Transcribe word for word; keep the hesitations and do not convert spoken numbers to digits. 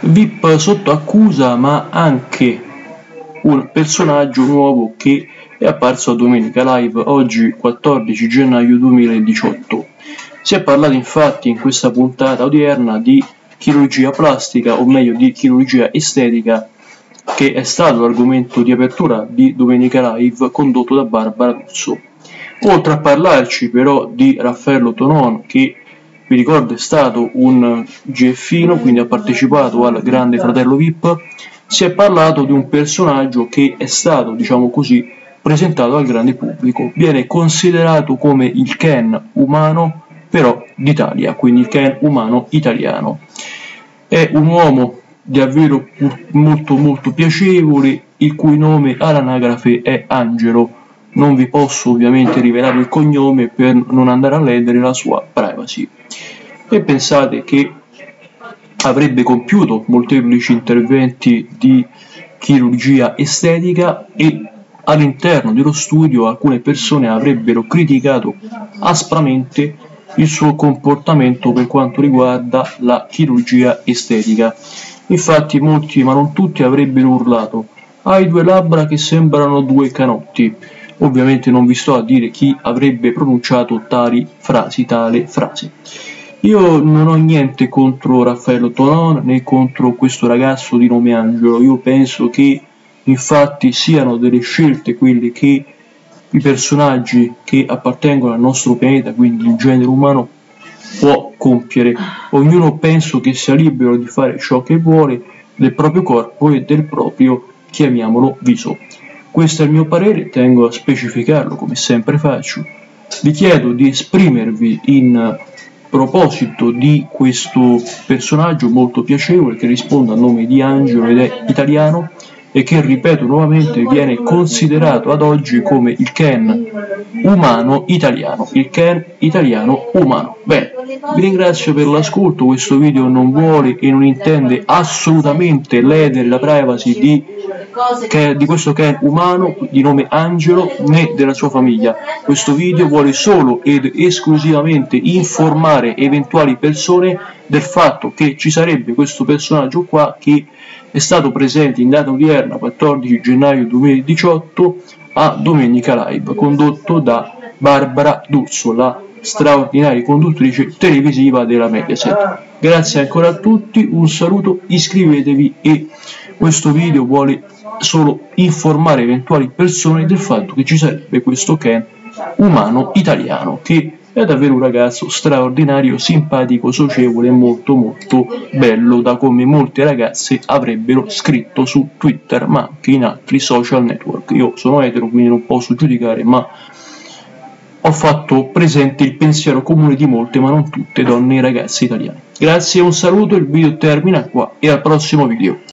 V I P sotto accusa, ma anche un personaggio nuovo che è apparso a Domenica Live oggi quattordici gennaio duemiladiciotto. Si è parlato infatti in questa puntata odierna di chirurgia plastica, o meglio di chirurgia estetica, che è stato l'argomento di apertura di Domenica Live condotto da Barbara D'Urso. Oltre a parlarci però di Raffaello Tonon, che vi ricordo è stato un G F-ino, quindi ha partecipato al Grande Fratello V I P, si è parlato di un personaggio che è stato, diciamo così, presentato al grande pubblico. Viene considerato come il Ken umano però d'Italia, quindi il Ken umano italiano. È un uomo davvero molto molto piacevole, il cui nome all'anagrafe è Angelo. Non vi posso ovviamente rivelare il cognome per non andare a ledere la sua privacy. E pensate che avrebbe compiuto molteplici interventi di chirurgia estetica e all'interno dello studio alcune persone avrebbero criticato aspramente il suo comportamento per quanto riguarda la chirurgia estetica. Infatti molti, ma non tutti, avrebbero urlato: hai due labbra che sembrano due canotti. Ovviamente non vi sto a dire chi avrebbe pronunciato tali frasi, tale frase. Io non ho niente contro Raffaello Tonon né contro questo ragazzo di nome Angelo. Io penso che infatti siano delle scelte quelle che i personaggi che appartengono al nostro pianeta, quindi il genere umano, può compiere. Ognuno penso che sia libero di fare ciò che vuole del proprio corpo e del proprio, chiamiamolo, viso. Questo è il mio parere, tengo a specificarlo come sempre faccio. Vi chiedo di esprimervi in proposito di questo personaggio molto piacevole che risponde al nome di Angelo ed è italiano e che, ripeto nuovamente, viene considerato ad oggi come il Ken umano italiano, il Ken italiano umano. Bene, vi ringrazio per l'ascolto. Questo video non vuole e non intende assolutamente ledere la privacy di, di questo Ken umano di nome Angelo né della sua famiglia. Questo video vuole solo ed esclusivamente informare eventuali persone del fatto che ci sarebbe questo personaggio qua che è stato presente in data odierna quattordici gennaio duemiladiciotto a Domenica Live, condotto da Barbara D'Urso, la straordinaria conduttrice televisiva della Mediaset. Grazie ancora a tutti, un saluto, iscrivetevi, e questo video vuole solo informare eventuali persone del fatto che ci sarebbe questo Ken umano italiano che è davvero un ragazzo straordinario, simpatico, socievole e molto molto bello, da come molte ragazze avrebbero scritto su Twitter ma anche in altri social network. Io sono etero quindi non posso giudicare, ma ho fatto presente il pensiero comune di molte ma non tutte donne e ragazze italiane. Grazie, un saluto, il video termina qua e al prossimo video.